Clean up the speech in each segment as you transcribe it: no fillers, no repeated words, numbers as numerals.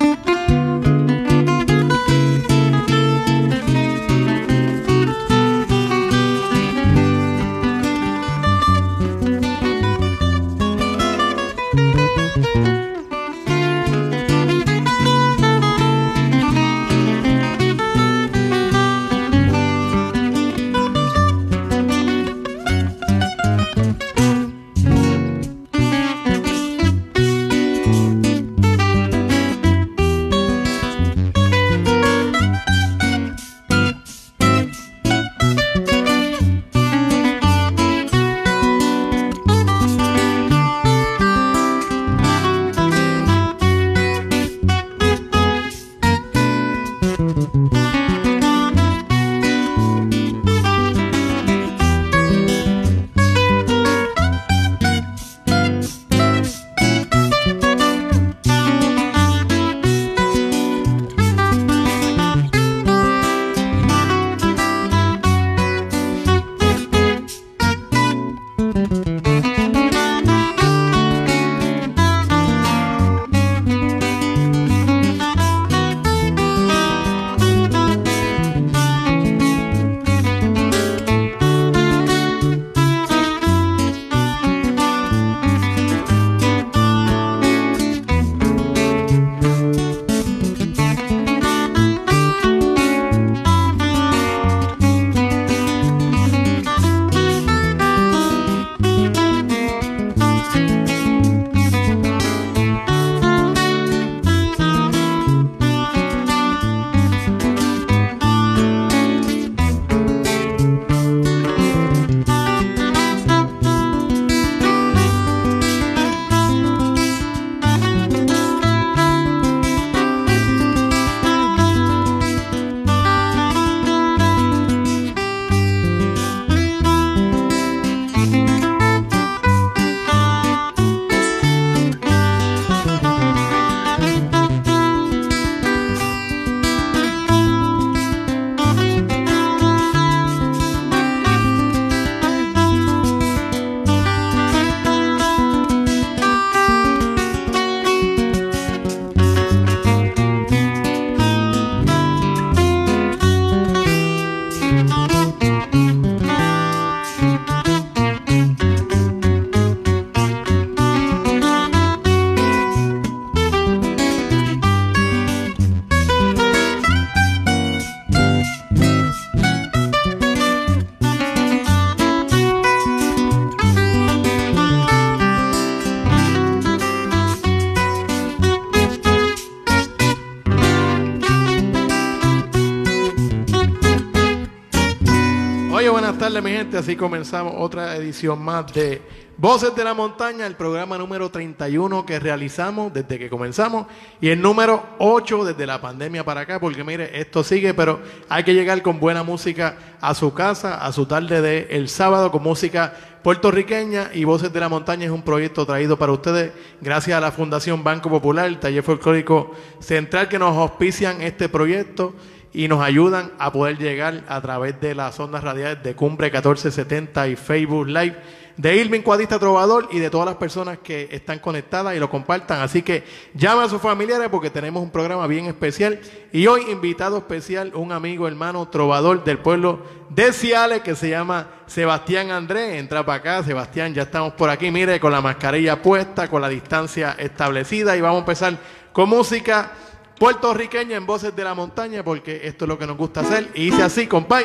buenas tardes, mi gente. Así comenzamos otra edición más de Voces de la Montaña, el programa número 31 que realizamos desde que comenzamos y el número 8 desde la pandemia para acá, porque mire, esto sigue, pero hay que llegar con buena música a su casa, a su tarde de el sábado, con música puertorriqueña. Y Voces de la Montaña es un proyecto traído para ustedes gracias a la Fundación Banco Popular, el Taller Folclórico Central, que nos auspician este proyecto y nos ayudan a poder llegar a través de las ondas radiales de Cumbre 1470 y Facebook Live de Irving Cuadista Trovador y de todas las personas que están conectadas y lo compartan. Así que llamen a sus familiares porque tenemos un programa bien especial. Y hoy invitado especial, un amigo, hermano, trovador del pueblo de Ciales, que se llama Sebastián Andrés. Entra para acá, Sebastián, ya estamos por aquí, mire, con la mascarilla puesta, con la distancia establecida, y vamos a empezar con música puertorriqueña en Voces de la Montaña, porque esto es lo que nos gusta hacer. Y dice así, compay.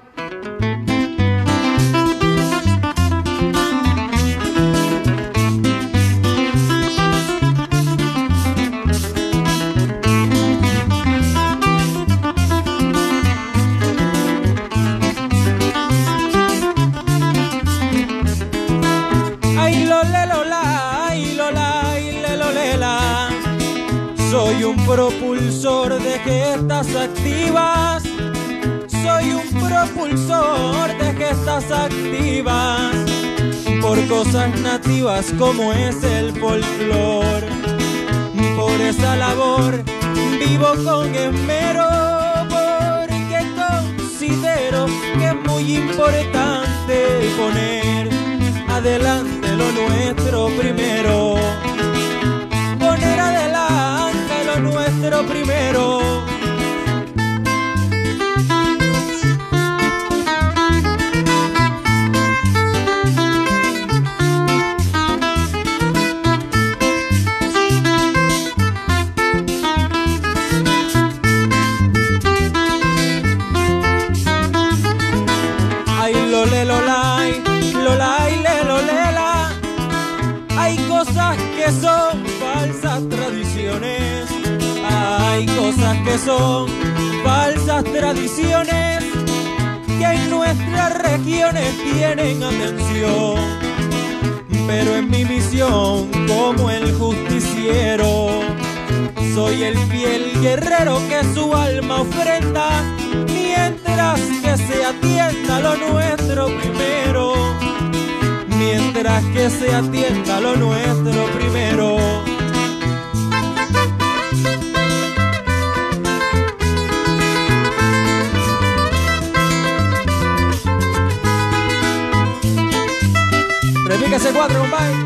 Soy un propulsor de gestas activas. Soy un propulsor de gestas activas. Por cosas nativas como es el folclor. Por esa labor vivo con esmero, porque considero que es muy importante poner adelante lo nuestro primero. Poner adelante lo nuestro primero. Ay, lole, lolay, lolay, le, lolela. Hay cosas que son falsas tradiciones. Hay cosas que son falsas tradiciones que en nuestras regiones tienen atención. Pero en mi misión como el justiciero soy el fiel guerrero que su alma ofrenda, mientras que se atienda lo nuestro primero. Mientras que se atienda lo nuestro primero. Repíquese 4, compadre.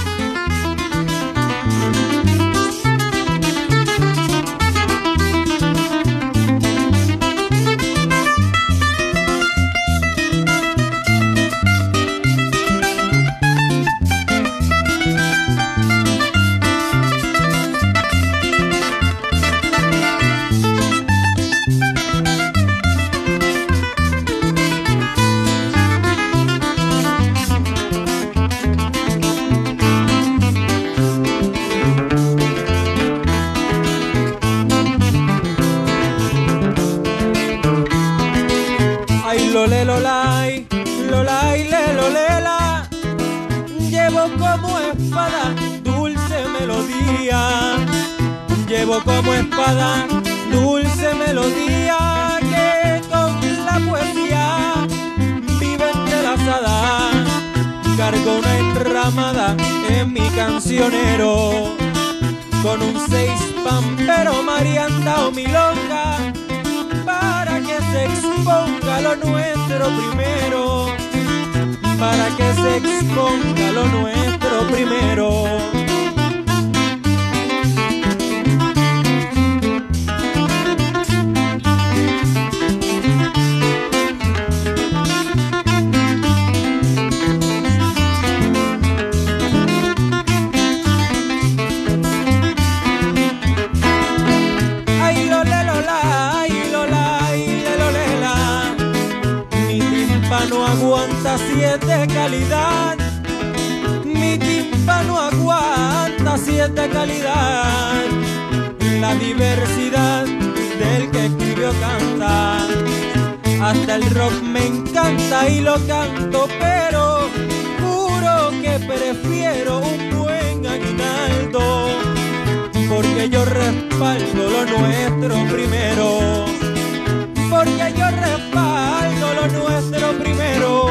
Lole, lolay, lolay, le, lolela. Llevo como espada dulce melodía. Llevo como espada dulce melodía que con la poesía vive entrelazada. Cargo una enramada en mi cancionero con un 6 pampero, marianda o milonga, para que se exponga lo nuestro primero, para que se exponga lo nuestro primero. Aguanta 7 calidad, mi tímpano aguanta 7 calidad. La diversidad del que escribió canta, hasta el rock me encanta y lo canto, pero juro que prefiero un buen aguinaldo, porque yo respaldo lo nuestro primero. Porque yo respaldo lo nuestro primero.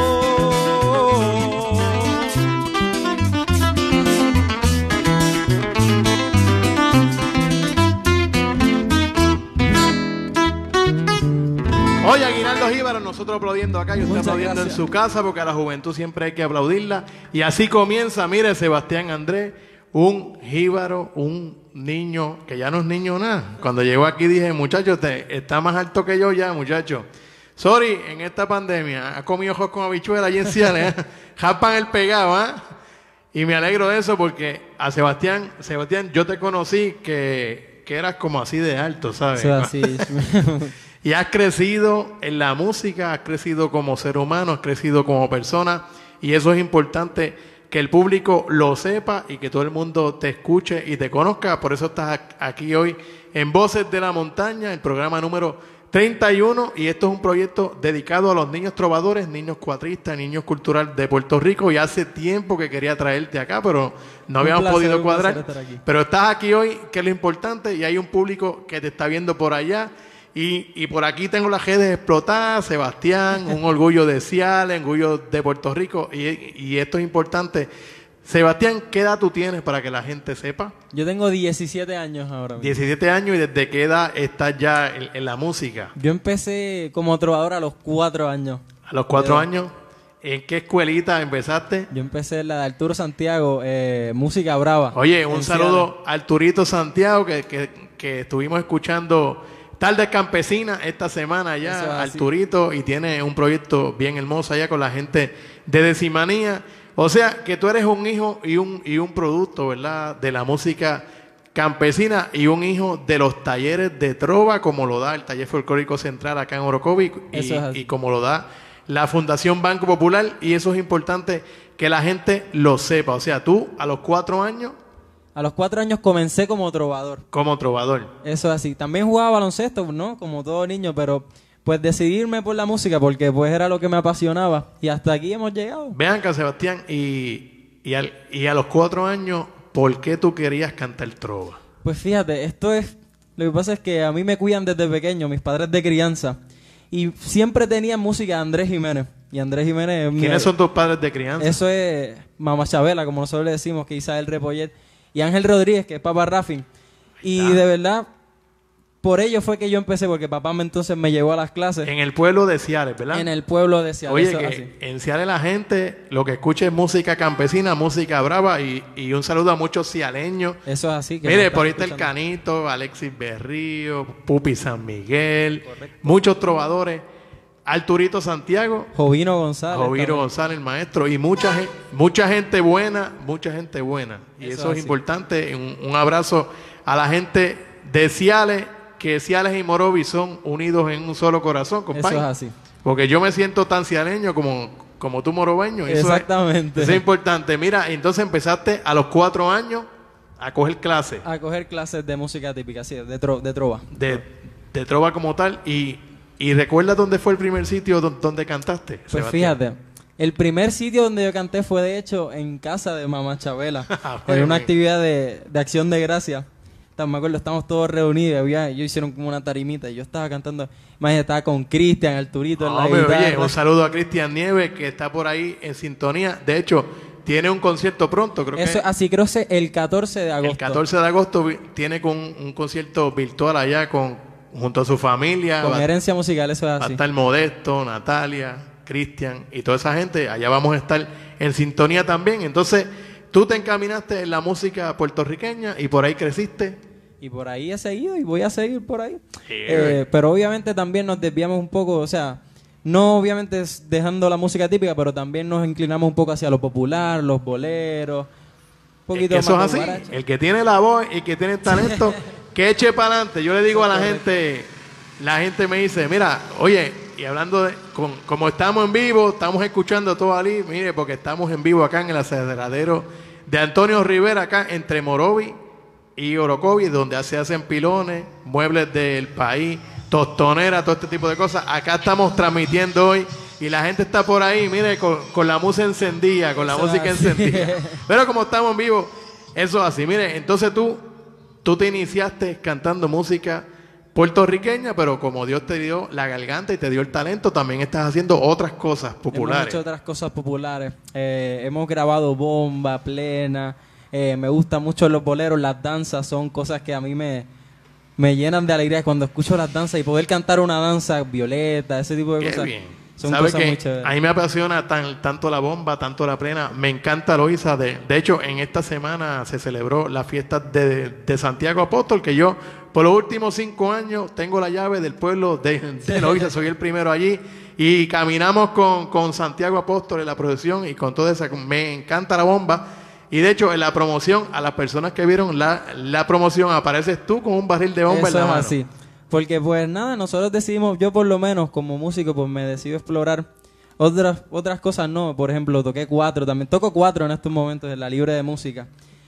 Oye, Aguinaldo Jíbaro, nosotros aplaudiendo acá y usted Muchas aplaudiendo gracias. en su casa, porque a la juventud siempre hay que aplaudirla. Y así comienza, mire, Sebastián Andrés, un jíbaro, un niño que ya no es niño nada. Cuando llegó aquí dije, muchacho, está más alto que yo ya, muchacho. Sorry, en esta pandemia ha comido ojos con habichuela allí en Ciales, japan el pegado, ¿ah? Y me alegro de eso porque a Sebastián, yo te conocí que eras como así de alto, ¿sabes? Sí, así. Y has crecido en la música, has crecido como ser humano, has crecido como persona, y eso es importante que el público lo sepa y que todo el mundo te escuche y te conozca. Por eso estás aquí hoy en Voces de la Montaña, el programa número 31, y esto es un proyecto dedicado a los niños trovadores, niños cuatristas, niños culturales de Puerto Rico, y hace tiempo que quería traerte acá, pero no habíamos podido cuadrar. Pero estás aquí hoy, que es lo importante, y hay un público que te está viendo por allá. Y por aquí tengo las redes explotadas, Sebastián, un orgullo de Ciales, orgullo de Puerto Rico, y esto es importante. Sebastián, ¿qué edad tú tienes para que la gente sepa? Yo tengo 17 años ahora mismo. 17 años, ¿y desde qué edad estás ya en la música? Yo empecé como trovador a los 4 años. ¿A los 4 años? ¿En qué escuelita empezaste? Yo empecé en la de Arturo Santiago, Música Brava. Oye, un saludo a Arturito Santiago, que que estuvimos escuchando Tardes Campesinas esta semana allá, Arturito, y tiene un proyecto bien hermoso allá con la gente de Decimanía. O sea, que tú eres un hijo y un producto, ¿verdad?, de la música campesina y un hijo de los talleres de trova, como lo da el Taller Folclórico Central acá en Orocovis y como lo da la Fundación Banco Popular, y eso es importante que la gente lo sepa. O sea, tú a los 4 años... A los 4 años comencé como trovador. Como trovador. Eso es así. También jugaba baloncesto, ¿no? Como todo niño, pero pues decidirme por la música porque pues era lo que me apasionaba. Y hasta aquí hemos llegado. Vean acá, Sebastián, y a los 4 años, ¿por qué tú querías cantar trova? Pues fíjate, esto es... Lo que pasa es que a mí me cuidan desde pequeño, mis padres de crianza. Y siempre tenían música de Andrés Jiménez. Y Andrés Jiménez... ¿Quiénes son tus padres de crianza? Eso es Mamá Chabela, como nosotros le decimos, que Isabel Repollet. Y Ángel Rodríguez, que es Papá Raffin. Y de verdad, por ello fue que yo empecé, porque papá entonces me llevó a las clases. En el pueblo de Ciales, ¿verdad? En el pueblo de Ciales. Oye, que en Ciales la gente lo que escucha es música campesina, música brava, y un saludo a muchos cialeños. Eso es así. Mire, por ahí está el Canito, Alexis Berrío, Pupi San Miguel, muchos trovadores. Arturito Santiago, Jovino González, el maestro, y mucha gente buena, y eso es importante. Un abrazo a la gente de Ciales, que Ciales y Morovis son unidos en un solo corazón, compadre. Eso es así. Porque yo me siento tan cialeño como tú morobeño. Exactamente. Eso es importante. Mira, entonces empezaste a los 4 años a coger clases. A coger clases de música típica, sí, de trova. De trova como tal, ¿Y recuerdas dónde fue el primer sitio donde cantaste, Pues Sebastián? fíjate, el primer sitio donde yo canté fue de hecho en casa de Mamá Chabela. Era una actividad de acción de gracia. Me acuerdo, estábamos todos reunidos, ellos hicieron como una tarimita y yo estaba cantando. Imagínate, estaba con Cristian, Arturito en la guitarra. Oye, un saludo a Cristian Nieves, que está por ahí en sintonía. De hecho, tiene un concierto pronto, creo que... Así creo que el 14 de agosto. El 14 de agosto tiene un concierto virtual allá junto a su familia. Con Herencia Musical, eso es así. Va a estar Modesto, Natalia, Cristian y toda esa gente. Allá vamos a estar en sintonía también. Entonces, tú te encaminaste en la música puertorriqueña y por ahí creciste. Y por ahí he seguido y voy a seguir por ahí. Pero obviamente también nos desviamos un poco, o sea, no obviamente dejando la música típica, pero también nos inclinamos un poco hacia lo popular, los boleros. Un poquito eso más es así. El que tiene la voz y que tiene el talento... Que eche para adelante. Yo le digo a la gente me dice, mira, oye, y hablando de, como estamos en vivo, estamos escuchando todo allí, mire, porque estamos en vivo acá en el aceleradero de Antonio Rivera, acá entre Morovis y Orocovis, donde se hacen pilones, muebles del país, tostoneras, todo este tipo de cosas. Acá estamos transmitiendo hoy y la gente está por ahí, mire, con la música encendida, encendida. Pero como estamos en vivo, eso es así. Mire, entonces tú te iniciaste cantando música puertorriqueña, pero como Dios te dio la garganta y te dio el talento, también estás haciendo otras cosas populares. Hemos hecho otras cosas populares. Hemos grabado bomba, plena. Me gustan mucho los boleros, las danzas. Son cosas que a mí me llenan de alegría cuando escucho las danzas y poder cantar una danza violeta, ese tipo de cosas. Bien. Son ¿Sabes cosas qué? muy chéveres. A mí me apasiona tanto la bomba, tanto la plena. Me encanta Loíza. De hecho, en esta semana se celebró la fiesta de Santiago Apóstol, que yo, por los últimos 5 años, tengo la llave del pueblo de Loíza. Soy el primero allí. Y caminamos con Santiago Apóstol en la procesión y con toda esa... Me encanta la bomba. Y de hecho, en la promoción, a las personas que vieron la promoción, apareces tú con un barril de bomba en la mano. Eso es así. Porque pues nada, nosotros decidimos, yo por lo menos como músico pues me decido explorar otras cosas, no, por ejemplo toqué 4, también toco 4 en estos momentos en la libre de música,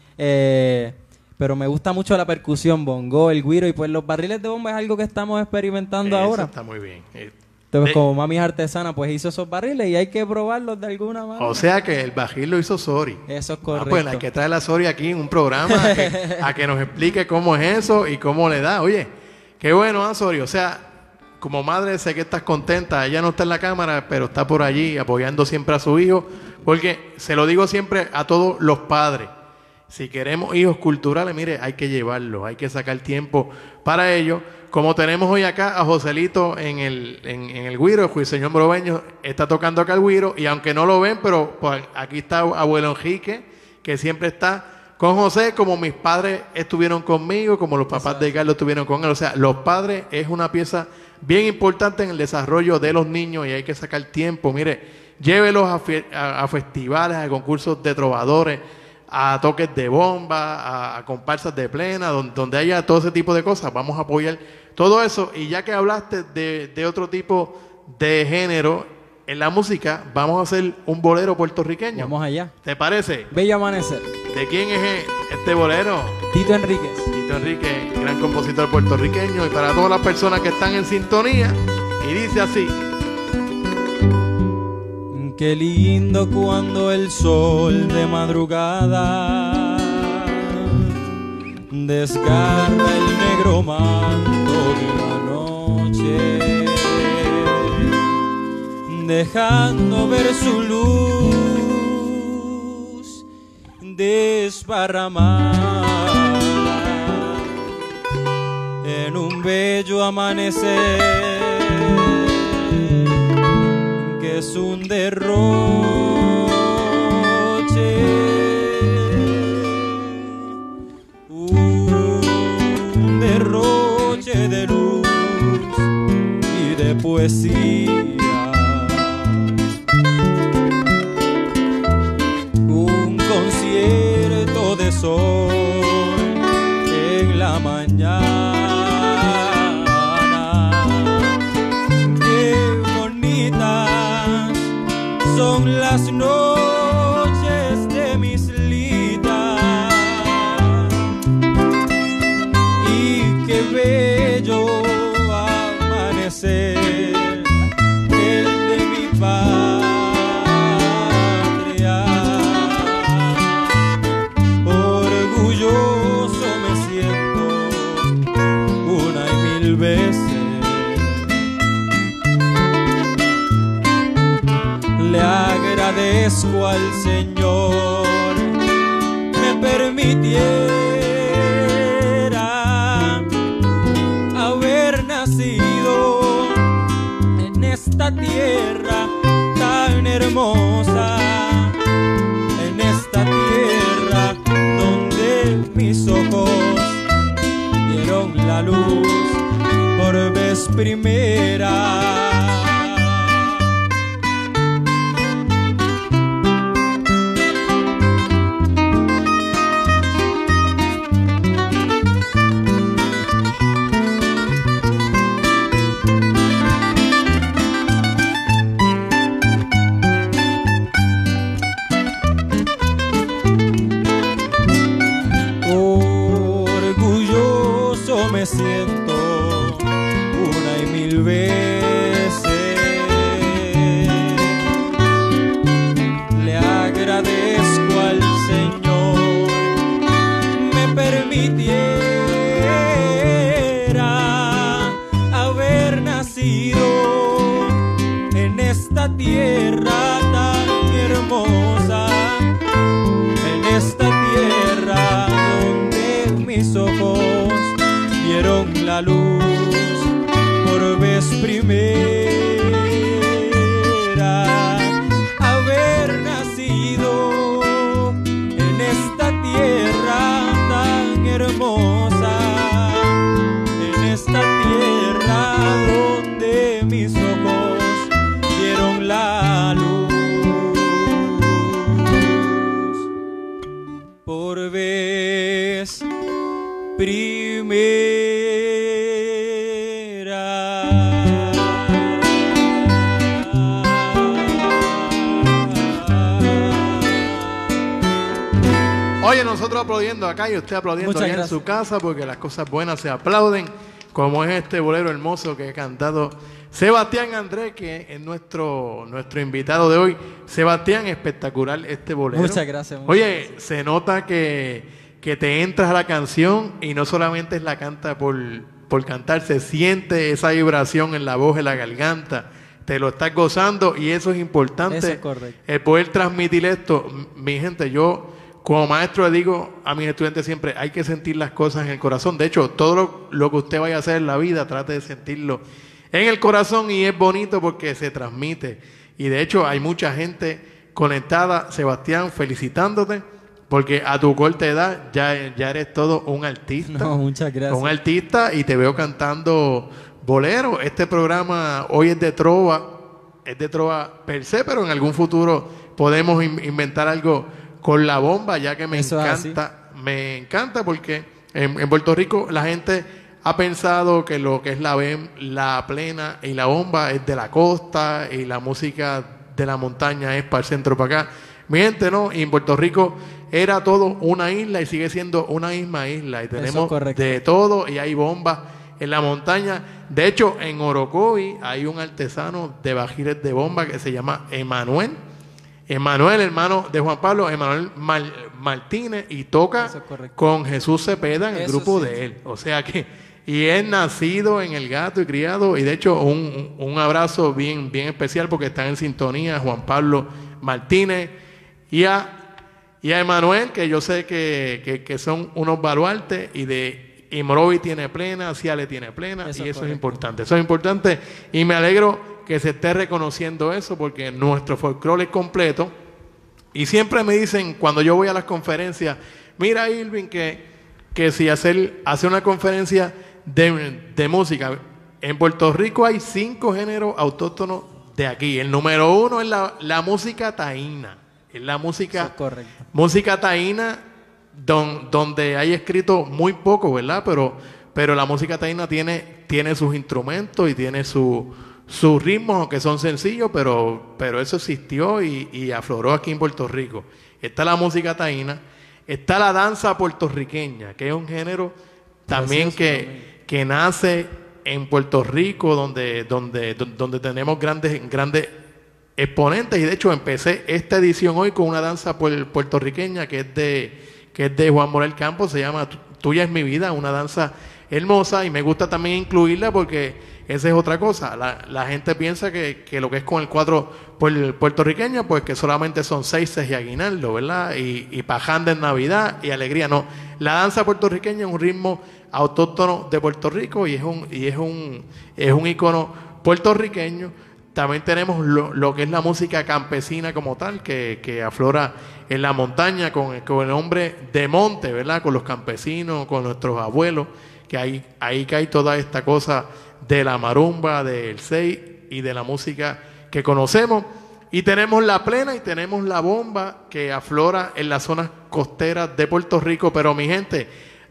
pero me gusta mucho la percusión, bongo, el güiro y pues los barriles de bomba es algo que estamos experimentando ahora. Está muy bien. Entonces como mami es artesana pues hizo esos barriles y hay que probarlos de alguna manera. O sea que el barril lo hizo Sori. Eso es correcto. Pues hay que traer a Sori aquí en un programa a que nos explique cómo es eso y cómo le da, oye. Qué bueno, Sori. O sea, como madre sé que estás contenta. Ella no está en la cámara, pero está por allí apoyando siempre a su hijo. Porque se lo digo siempre a todos los padres. Si queremos hijos culturales, mire, hay que llevarlos. Hay que sacar tiempo para ellos. Como tenemos hoy acá a Joselito en el güiro, el señor Broveño está tocando acá el güiro. Y aunque no lo ven, pero pues, aquí está abuelo Enrique, que siempre está con José, como mis padres estuvieron conmigo, como los papás de Carlos estuvieron con él. O sea, los padres es una pieza bien importante en el desarrollo de los niños y hay que sacar tiempo. Mire, llévelos a festivales, a concursos de trovadores, a toques de bomba, a comparsas de plena, donde haya todo ese tipo de cosas. Vamos a apoyar todo eso. Y ya que hablaste de otro tipo de género en la música, vamos a hacer un bolero puertorriqueño. Vamos allá. ¿Te parece? Bello Amanecer. ¿De quién es este bolero? Tito Enríquez. Tito Enríquez, gran compositor puertorriqueño. Y para todas las personas que están en sintonía, y dice así: qué lindo cuando el sol de madrugada desgarra el negro manto de la noche, dejando ver su luz desparramada en un bello amanecer que es un derroche de luz y de poesía. Concierto de sol en la mañana. Qué bonitas son las noches de mis litas y qué bello amanecer el de mi paz. Le agradezco al Señor me permitiera haber nacido en esta tierra tan hermosa, en esta tierra donde mis ojos vieron la luz por vez primera. Orgulloso me siento una y mil veces. Le agradezco al Señor me permitiera haber nacido en esta tierra tan hermosa, en esta tierra donde mis ojos vieron la luz por vez primera. Haber nacido en esta tierra tan hermosa, en esta tierra donde mis ojos vieron la luz por vez primera. Oye, nosotros aplaudiendo acá y usted aplaudiendo allá en su casa, porque las cosas buenas se aplauden, como es este bolero hermoso que ha cantado Sebastián Andrés, que es nuestro invitado de hoy. Sebastián, espectacular este bolero. Muchas gracias. Oye, se nota que te entras a la canción y no solamente es la canta por cantar, se siente esa vibración en la voz, en la garganta, te lo estás gozando y eso es importante. Eso es correcto. El poder transmitir esto. Mi gente, yo como maestro le digo a mis estudiantes siempre, hay que sentir las cosas en el corazón. De hecho, todo lo que usted vaya a hacer en la vida, trate de sentirlo en el corazón y es bonito porque se transmite. Y de hecho hay mucha gente conectada. Sebastián, felicitándote porque a tu corta edad ya eres todo un artista. No, muchas gracias. Un artista y te veo cantando bolero. Este programa hoy es de trova per se, pero en algún futuro podemos inventar algo con la bomba, ya que me encanta porque en Puerto Rico la gente ha pensado que lo que es la plena y la bomba es de la costa y la música de la montaña es para el centro, para acá. Mi gente, ¿no? Y en Puerto Rico era todo una isla y sigue siendo una misma isla y tenemos de todo y hay bombas en la montaña. De hecho, en Orocovi hay un artesano de bajiles de bomba que se llama Emanuel, hermano de Juan Pablo, Emanuel Martínez, y toca con Jesús Cepeda en el grupo de él. O sea que, y es nacido en El Gato y criado, y de hecho un abrazo bien especial porque están en sintonía Juan Pablo Martínez y a Emanuel, que yo sé que son unos baluartes, y Morovi tiene plena, Ciale tiene plena, y eso es importante. Eso es importante, y me alegro que se esté reconociendo eso, porque nuestro folclore es completo. Y siempre me dicen, cuando yo voy a las conferencias, mira, Irving, que si hacer una conferencia de música, en Puerto Rico hay 5 géneros autóctonos de aquí. El número 1 es la música taína. Es la música taína, donde hay escrito muy poco, ¿verdad? Pero la música taína tiene sus instrumentos y tiene sus ritmos, aunque son sencillos, pero eso existió y afloró aquí en Puerto Rico. Está la música taína, está la danza puertorriqueña, que es un género también que nace en Puerto Rico, donde tenemos grandes exponentes, y de hecho empecé esta edición hoy con una danza puertorriqueña que es de Juan Morel Campos, se llama Tuya es mi vida, una danza hermosa, y me gusta también incluirla porque esa es otra cosa. La gente piensa que lo que es con el cuadro puertorriqueño, pues que solamente son 6 y aguinaldo, ¿verdad? Y pajanda en Navidad y alegría. No, la danza puertorriqueña es un ritmo autóctono de Puerto Rico y es un icono puertorriqueño. También tenemos lo que es la música campesina como tal, que aflora en la montaña con el nombre de monte, ¿verdad? Con los campesinos, con nuestros abuelos, que ahí cae toda esta cosa de la marumba, del sei y de la música que conocemos. Y tenemos la plena y tenemos la bomba que aflora en las zonas costeras de Puerto Rico. Pero mi gente,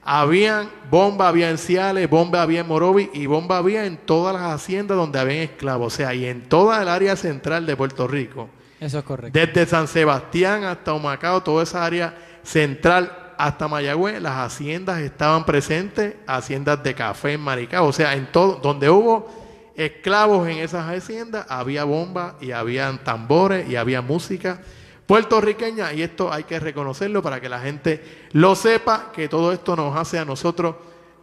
bomba había en Ciales, bomba había en Morovi y bomba había en todas las haciendas donde habían esclavos. O sea, y en toda el área central de Puerto Rico. Eso es correcto. Desde San Sebastián hasta Humacao, toda esa área central hasta Mayagüez, las haciendas estaban presentes, haciendas de café en Maricao. O sea, en todo, donde hubo esclavos en esas haciendas, había bomba y habían tambores y había música puertorriqueña, y esto hay que reconocerlo para que la gente lo sepa, que todo esto nos hace a nosotros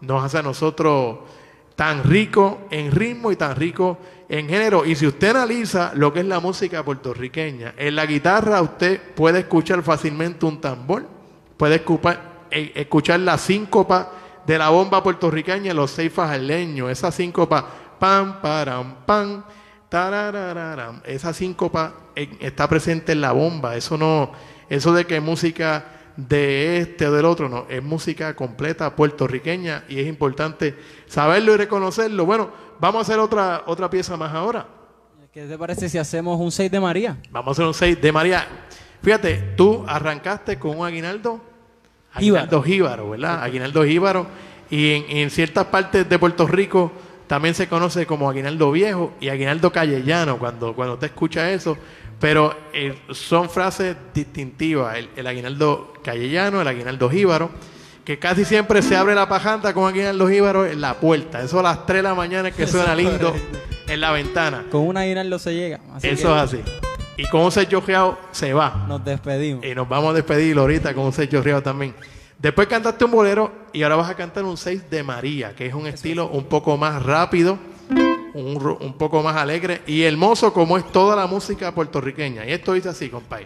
tan rico en ritmo y tan rico en género. Y si usted analiza lo que es la música puertorriqueña, en la guitarra usted puede escuchar fácilmente un tambor, puede escuchar la síncopa de la bomba puertorriqueña, los 6 fajarleños, esa síncopa, pam, param, pam, tararararam, esa síncopa está presente en la bomba. Eso de que es música de este o del otro, no, es música completa puertorriqueña, y es importante saberlo y reconocerlo. Bueno, vamos a hacer otra pieza más ahora. ¿Qué te parece si hacemos un 6 de María? Vamos a hacer un 6 de María. Fíjate, tú arrancaste con un aguinaldo jíbaro, ¿verdad? Aguinaldo jíbaro, y en ciertas partes de Puerto Rico también se conoce como aguinaldo viejo y aguinaldo callellano cuando usted escucha eso, pero son frases distintivas, el aguinaldo callellano, el aguinaldo jíbaro, que casi siempre se abre la pajanta con aguinaldo jíbaro en la puerta. Eso a las 3 de la mañana es que suena lindo en la ventana. Con un aguinaldo se llega. Eso es así. Y con un sello real se va. Nos despedimos. Y nos vamos a despedir ahorita con un sello real también. Después cantaste un bolero y ahora vas a cantar un 6 de María, que es un estilo un poco más rápido, un poco más alegre y hermoso, como es toda la música puertorriqueña. Y esto dice así, compadre.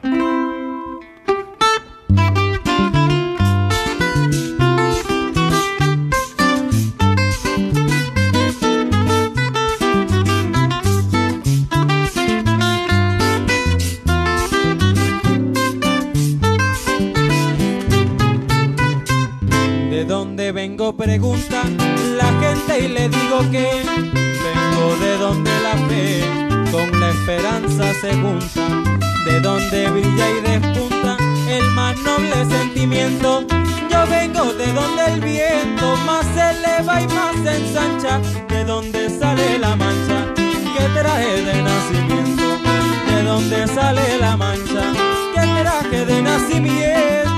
pregunta la gente y le digo que vengo de donde la fe con la esperanza se junta, de donde brilla y despunta el más noble sentimiento. Yo vengo de donde el viento más se eleva y más se ensancha, de donde sale la mancha que traje de nacimiento, de donde sale la mancha que traje de nacimiento.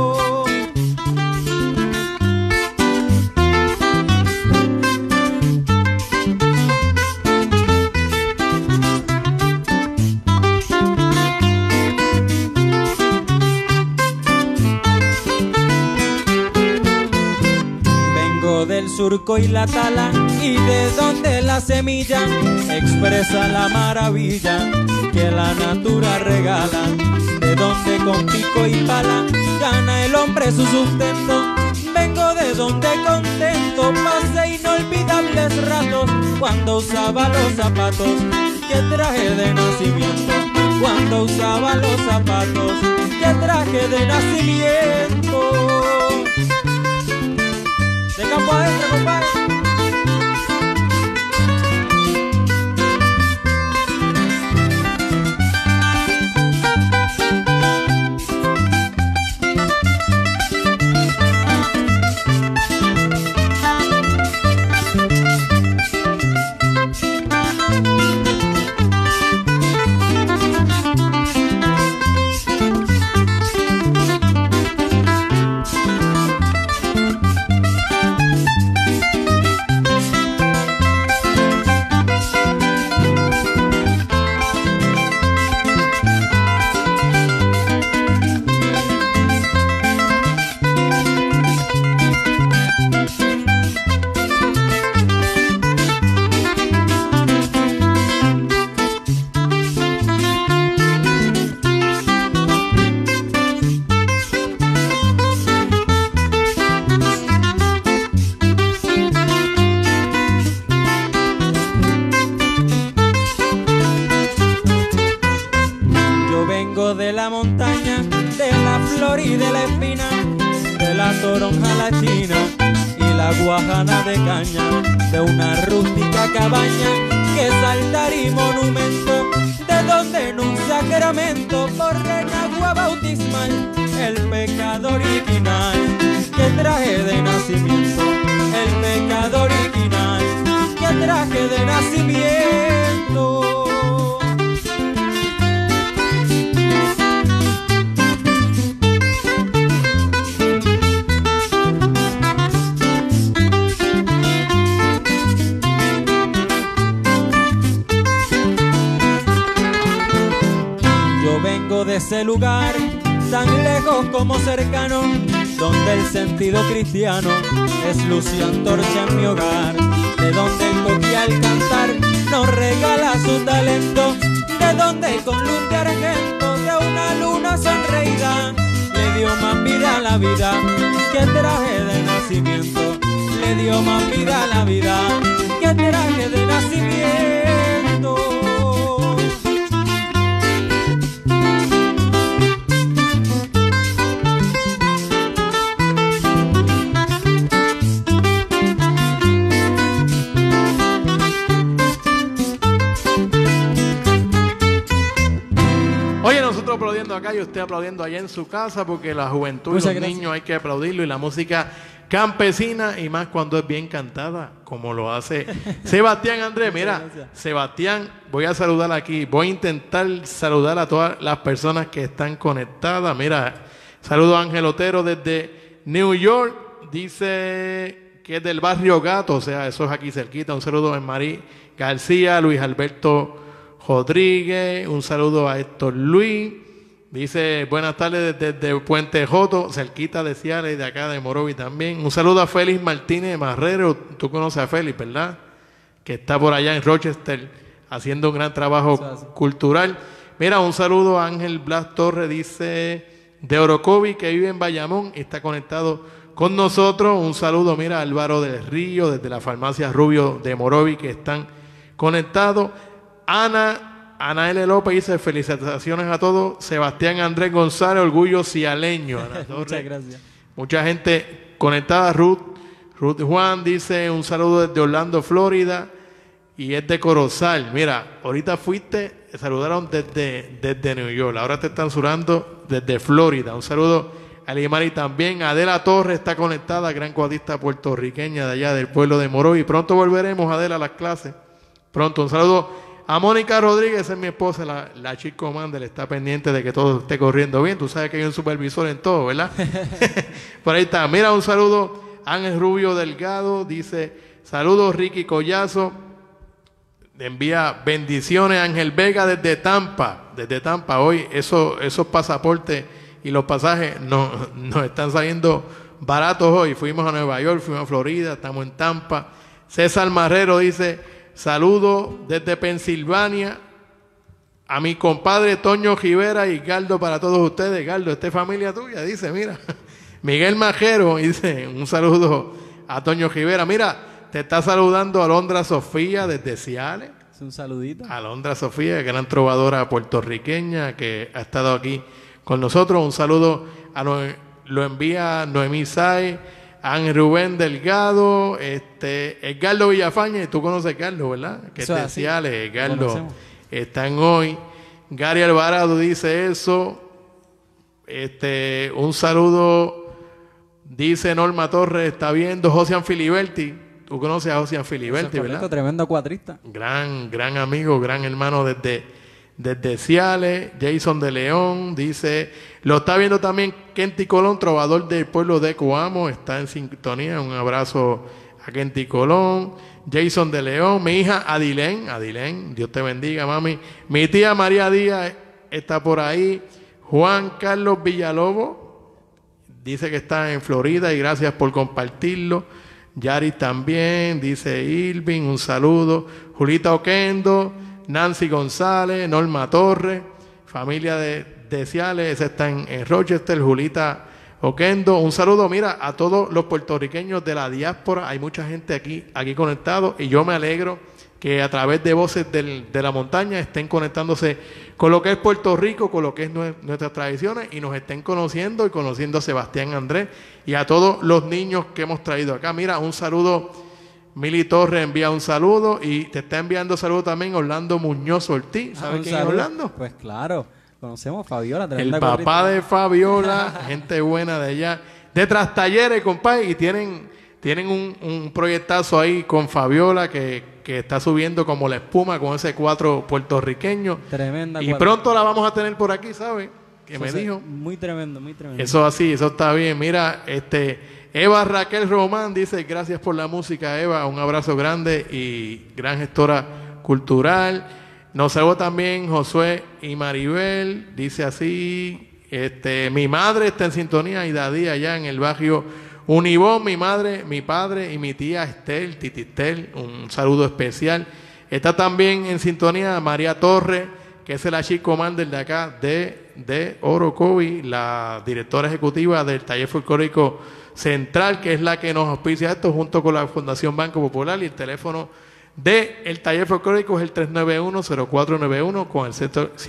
Del surco y la tala, y de donde la semilla expresa la maravilla que la natura regala, de donde con pico y pala gana el hombre su sustento. Vengo de donde contento pasé inolvidables ratos cuando usaba los zapatos que traje de nacimiento, cuando usaba los zapatos que traje de nacimiento. De campo adentro, compadre. De la montaña, de la flor y de la espina, de la toronja a la china y la guajana de caña, de una rústica cabaña que es altar y monumento, de donde en un sacramento por renagua bautismal el pecado original que traje de nacimiento, el pecado original que traje de nacimiento. De ese lugar tan lejos como cercano, donde el sentido cristiano es luz y antorcha en mi hogar, de donde el coqui al cantar nos regala su talento, de donde con luz de argento de una luna sonreída le dio más vida a la vida que traje de nacimiento, le dio más vida a la vida que traje de nacimiento. Aplaudiendo acá y usted aplaudiendo allá en su casa, porque la juventud y los niños hay que aplaudirlo, y la música campesina, y más cuando es bien cantada, como lo hace Sebastián Andrés. Mira, Sebastián, voy a saludar aquí, voy a intentar saludar a todas las personas que están conectadas. Mira, saludo a Ángel Otero desde New York, dice que es del barrio Gato, o sea, eso es aquí cerquita. Un saludo a Marí García, Luis Alberto Rodríguez, un saludo a Héctor Luis. Dice, buenas tardes desde Puente Joto, cerquita de Ciales y de acá de Morovi también. Un saludo a Félix Martínez Marrero, tú conoces a Félix, ¿verdad? Que está por allá en Rochester haciendo un gran trabajo cultural. Mira, un saludo a Ángel Blas Torres, dice, de Orocovi, que vive en Bayamón y está conectado con nosotros. Un saludo, mira, a Álvaro del Río, desde la farmacia Rubio de Morovi, que están conectados. Ana L. López dice, felicitaciones a todos. Sebastián Andrés González, orgullo cialeño. Muchas gracias. Mucha gente conectada. Ruth Ruth Juan dice un saludo desde Orlando, Florida, y es de Corozal. Mira, ahorita saludaron desde New York, ahora te están saludando desde Florida. Un saludo a Limari también. Adela Torres está conectada, gran cuadrista puertorriqueña de allá del pueblo de Morovi. Pronto volveremos, Adela, a las clases. Pronto. Un saludo a Mónica Rodríguez, es mi esposa, la chief commander, está pendiente de que todo esté corriendo bien. Tú sabes que hay un supervisor en todo, ¿verdad? Por ahí está. Mira, un saludo a Ángel Rubio Delgado, dice, saludos Ricky Collazo, envía bendiciones Ángel Vega desde Tampa. Hoy esos pasaportes y los pasajes nos están saliendo baratos hoy. Fuimos a Nueva York, fuimos a Florida, estamos en Tampa. César Marrero dice, saludos desde Pensilvania a mi compadre Toño Rivera y Galdo para todos ustedes. Galdo, esta es familia tuya, dice, mira. Miguel Majero dice, un saludo a Toño Rivera. Mira, te está saludando Alondra Sofía desde Ciales. Un saludito. Alondra Sofía, gran trovadora puertorriqueña que ha estado aquí con nosotros. Un saludo lo envía Noemí Sáez, Ángel Rubén Delgado, Edgardo Villafañe. Tú conoces a Edgardo, ¿verdad? Que Eso es de Ciales. Edgardo conocemos. están hoy. Gary Alvarado dice eso. Un saludo, dice Norma Torres, está viendo Josian Filiberti. Tú conoces a Josian Filiberti, ¿verdad? Tremendo cuatrista. Gran amigo, gran hermano desde Ciales. Jason de León dice, lo está viendo también Kenty Colón, trovador del pueblo de Coamo, está en sintonía. Un abrazo a Kenty Colón. Jason de León, mi hija Adilén, Dios te bendiga, mami. Mi tía María Díaz está por ahí. Juan Carlos Villalobos dice que está en Florida y gracias por compartirlo. Yari también, dice Irving, un saludo. Julita Oquendo, Nancy González, Norma Torres, familia de Ciales, esa está en Rochester. Julita Oquendo, un saludo, mira, a todos los puertorriqueños de la diáspora. Hay mucha gente aquí conectado y yo me alegro que a través de Voces de la Montaña estén conectándose con lo que es Puerto Rico, con lo que es nuestras tradiciones, y nos estén conociendo y conociendo a Sebastián Andrés y a todos los niños que hemos traído acá. Mira, un saludo, Mili Torres envía un saludo y te está enviando saludo también Orlando Muñoz Ortiz. ¿Sabes quién es Orlando? Pues claro, conocemos a Fabiola. El papá de Fabiola, gente buena de allá, de Trastalleres, compadre, y tienen un proyectazo ahí con Fabiola que está subiendo como la espuma con ese 4 puertorriqueño. Tremenda. Y pronto la vamos a tener por aquí, ¿sabes? Que me dijo. Muy tremendo, muy tremendo. Eso así, eso está bien. Mira, Eva Raquel Román dice, gracias por la música, Eva. Un abrazo grande y gran gestora cultural. Nos saludó también Josué y Maribel. Dice así, mi madre está en sintonía y Dadí allá en el barrio Univón, mi madre, mi padre y mi tía Estel, Titi Estel, un saludo especial. Está también en sintonía María Torres, que es la chief commander de acá de Orocovi, la directora ejecutiva del Taller Folclórico Central, que es la que nos auspicia esto junto con la Fundación Banco Popular, y el teléfono del Taller Folclórico es el 391-0491 con el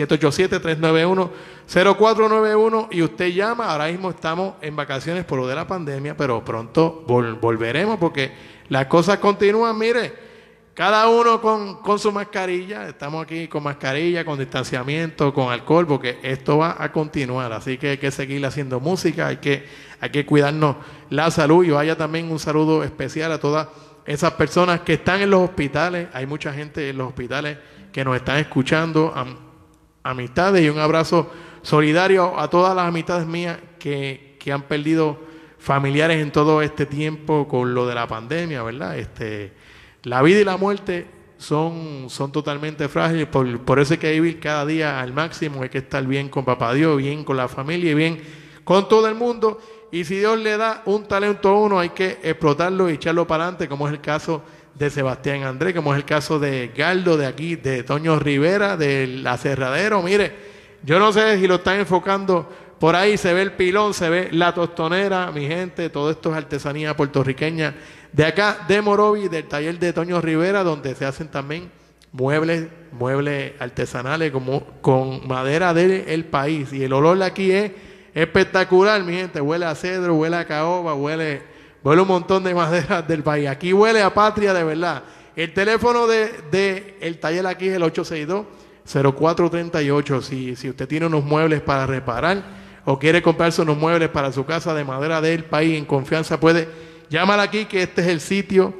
787-391-0491 y usted llama. Ahora mismo estamos en vacaciones por lo de la pandemia, pero pronto volveremos porque las cosas continúan. Mire, cada uno con su mascarilla, estamos aquí con mascarilla, con distanciamiento, con alcohol, porque esto va a continuar, así que hay que seguir haciendo música, hay que cuidarnos la salud. Y vaya también un saludo especial a todas esas personas que están en los hospitales. Hay mucha gente en los hospitales que nos están escuchando, amistades, y un abrazo solidario a todas las amistades mías que han perdido familiares en todo este tiempo con lo de la pandemia, ¿verdad? La vida y la muerte son totalmente frágiles, por eso hay que vivir cada día al máximo, hay que estar bien con papá Dios, bien con la familia y bien con todo el mundo. Y si Dios le da un talento a uno, hay que explotarlo y echarlo para adelante, como es el caso de Sebastián Andrés, como es el caso de Galdo, de aquí, de Toño Rivera, del Aserradero. Mire, yo no sé si lo están enfocando por ahí, se ve el pilón, se ve la tostonera, mi gente, todo esto es artesanía puertorriqueña de acá, de Morovi, del taller de Toño Rivera, donde se hacen también muebles artesanales como con madera del país. Y el olor de aquí es espectacular, mi gente. Huele a cedro, huele a caoba, huele huele un montón de maderas del país. Aquí huele a patria de verdad. El teléfono de el taller aquí es el 862-0438. Si usted tiene unos muebles para reparar o quiere comprarse unos muebles para su casa de madera del país, en confianza puede llamar aquí, que este es el sitio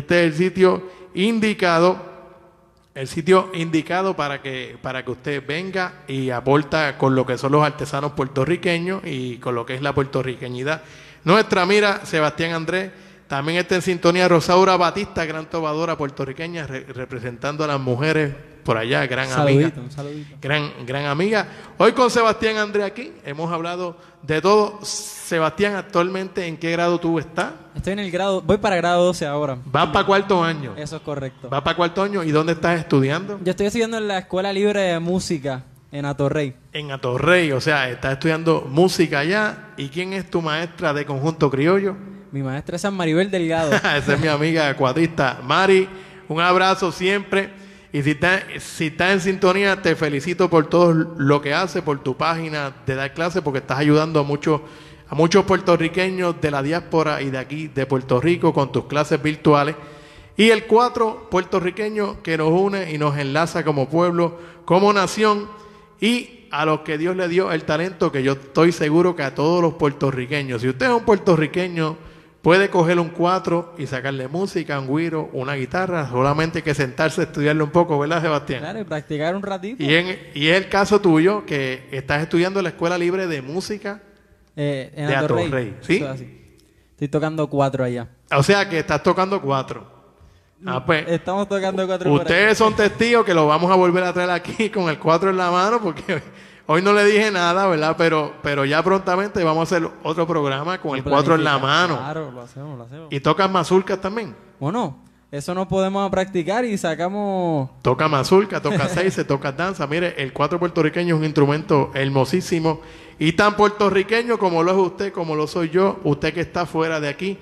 indicado. El sitio indicado para que usted venga y aporta con lo que son los artesanos puertorriqueños y con lo que es la puertorriqueñidad nuestra. Mira, Sebastián Andrés también está en sintonía. Rosaura Batista, gran trovadora puertorriqueña, representando a las mujeres por allá, gran amiga. Un saludito. Gran amiga. Hoy con Sebastián Andrés aquí hemos hablado de todo. Sebastián, actualmente, ¿en qué grado tú estás? Estoy en el grado, voy para grado 12 ahora. ¿Vas para cuarto año? Eso es correcto. ¿Vas para cuarto año? ¿Y dónde estás estudiando? Yo estoy estudiando en la Escuela Libre de Música en Atorrey. En Atorrey, o sea, estás estudiando música allá. ¿Y quién es tu maestra de conjunto criollo? Mi maestra es San Maribel Delgado. Esa es mi amiga cuadrista. Mari, un abrazo siempre. Y si estás en sintonía, te felicito por todo lo que haces, por tu página de dar clases, porque estás ayudando a muchos puertorriqueños de la diáspora y de aquí, de Puerto Rico, con tus clases virtuales. Y el 4 puertorriqueño que nos une y nos enlaza como pueblo, como nación, y a los que Dios le dio el talento, que yo estoy seguro que a todos los puertorriqueños, si usted es un puertorriqueño, puede coger un 4 y sacarle música, un güiro, una guitarra, solamente hay que sentarse a estudiarlo un poco, ¿verdad, Sebastián? Claro, y practicar un ratito. Y es el caso tuyo, que estás estudiando en la Escuela Libre de Música en de Atorrey. Atorrey, ¿sí? Eso es así. Estoy tocando 4 allá. O sea que estás tocando 4. Pues, Estamos tocando 4 por ustedes ahí. son testigos que lo vamos a volver a traer aquí con el 4 en la mano, porque hoy no le dije nada, ¿verdad? Pero ya prontamente vamos a hacer otro programa con el 4 en la mano. Claro, lo hacemos. ¿Y tocas mazurcas también? Bueno, eso nos podemos practicar y sacamos... Toca mazurca, toca seis, toca danza. Mire, el 4 puertorriqueño es un instrumento hermosísimo y tan puertorriqueño como lo es usted, como lo soy yo, usted que está fuera de aquí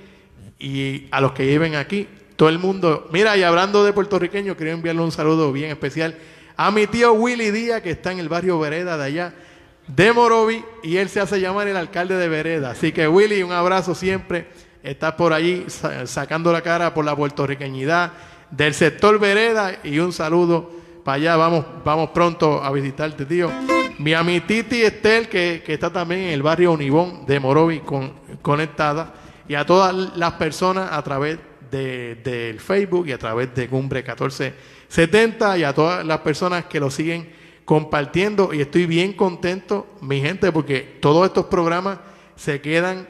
y a los que viven aquí, todo el mundo. Mira, y hablando de puertorriqueño, quiero enviarle un saludo bien especial a mi tío Willy Díaz, que está en el barrio Vereda de allá de Morovi, y él se hace llamar el alcalde de Vereda. Así que Willy, un abrazo siempre. Estás por allí sacando la cara por la puertorriqueñidad del sector Vereda, y un saludo para allá. Vamos pronto a visitarte, tío. Mi titi Estel, que está también en el barrio Univón de Morovi conectada, y a todas las personas a través del Facebook y a través de Cumbre 1470, y a todas las personas que lo siguen compartiendo. Y estoy bien contento, mi gente, porque todos estos programas se quedan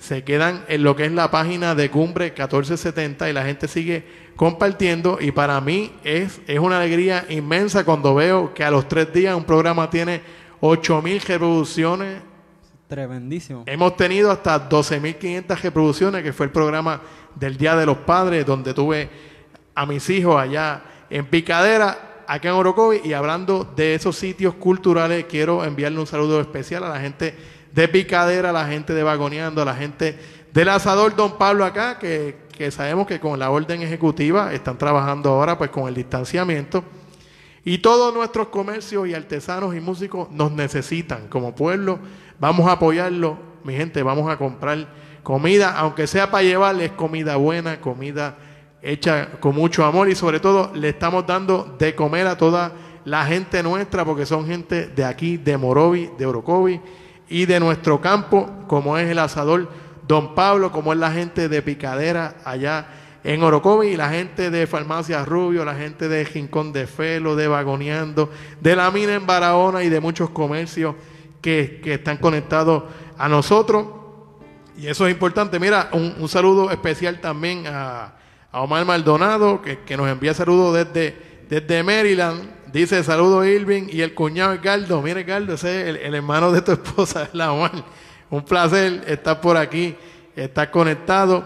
en lo que es la página de Cumbre 1470 y la gente sigue compartiendo, y para mí es una alegría inmensa cuando veo que a los 3 días un programa tiene 8,000 reproducciones. Tremendísimo. Hemos tenido hasta 12,500 reproducciones, que fue el programa del Día de los Padres, donde tuve a mis hijos allá en Picadera, acá en Orocovi. Y hablando de esos sitios culturales, quiero enviarle un saludo especial a la gente de Picadera, a la gente de Vagoneando, a la gente del Asador Don Pablo acá, que sabemos que con la orden ejecutiva están trabajando ahora pues con el distanciamiento. Y todos nuestros comercios y artesanos y músicos nos necesitan como pueblo. Vamos a apoyarlo, mi gente, vamos a comprar comida, aunque sea para llevarles comida buena, comida hecha con mucho amor, y sobre todo le estamos dando de comer a toda la gente nuestra, porque son gente de aquí, de Morovi, de Orocovi y de nuestro campo, como es el Asador Don Pablo, como es la gente de Picadera allá en Orocovi, y la gente de Farmacia Rubio, la gente de Rincón de Felo, de Vagoneando, de la mina en Barahona y de muchos comercios que están conectados a nosotros. Y eso es importante. Mira, un saludo especial también a Omar Maldonado, que nos envía saludos desde Maryland. Dice: saludos Irving y el cuñado Edgardo. Mira, Edgardo, ese es el hermano de tu esposa, la Omar. Un placer estar por aquí, estar conectado.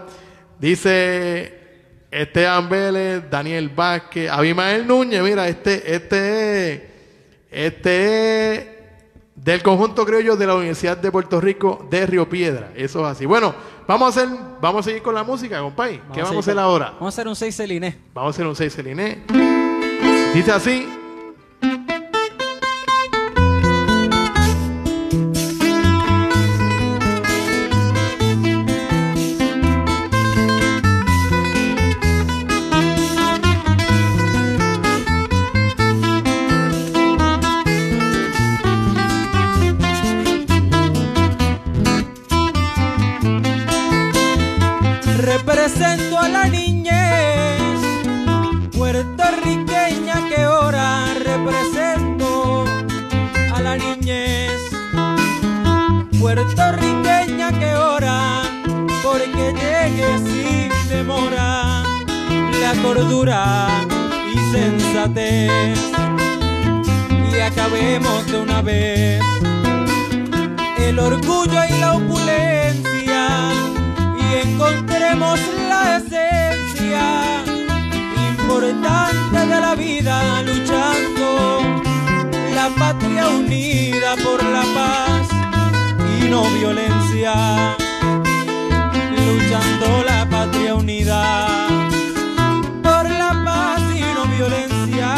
Dice Esteban Vélez, Daniel Vázquez, Abimael Núñez. Mira, este es del conjunto criollo de la Universidad de Puerto Rico de Río Piedra. Eso es así. Bueno, vamos a seguir con la música, compadre. ¿Qué vamos a hacer ahora? Vamos a hacer un 6 Celiné. Vamos a hacer un 6 Celiné. Dice así: represento a la niñez puertorriqueña que ahora represento a la niñez puertorriqueña que ora porque llegue sin demora la cordura y sensatez y acabemos de una vez el orgullo y la opulencia y encontremos la esencia importante de la vida luchando la patria unida por la paz y no violencia, luchando la patria unida por la paz y no violencia.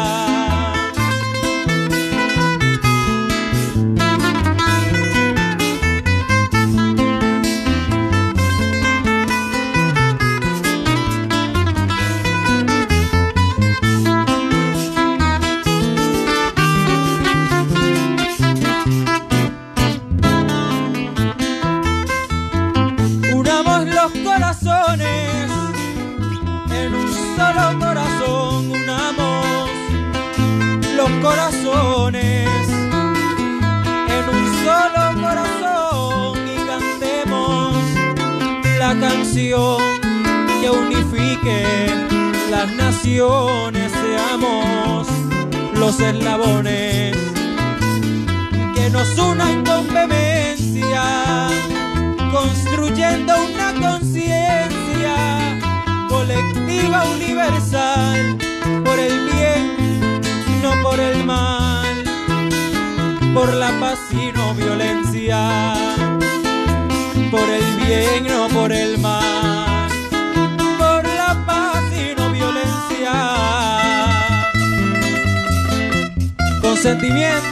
En un solo corazón unamos los corazones en un solo corazón y cantemos la canción que unifique las naciones. Seamos los eslabones que nos unan con vehemencia, construyendo una conciencia colectiva universal por el bien, no por el mal, por la paz y no violencia, por el bien, no por el mal, por la paz y no violencia. Con sentimiento.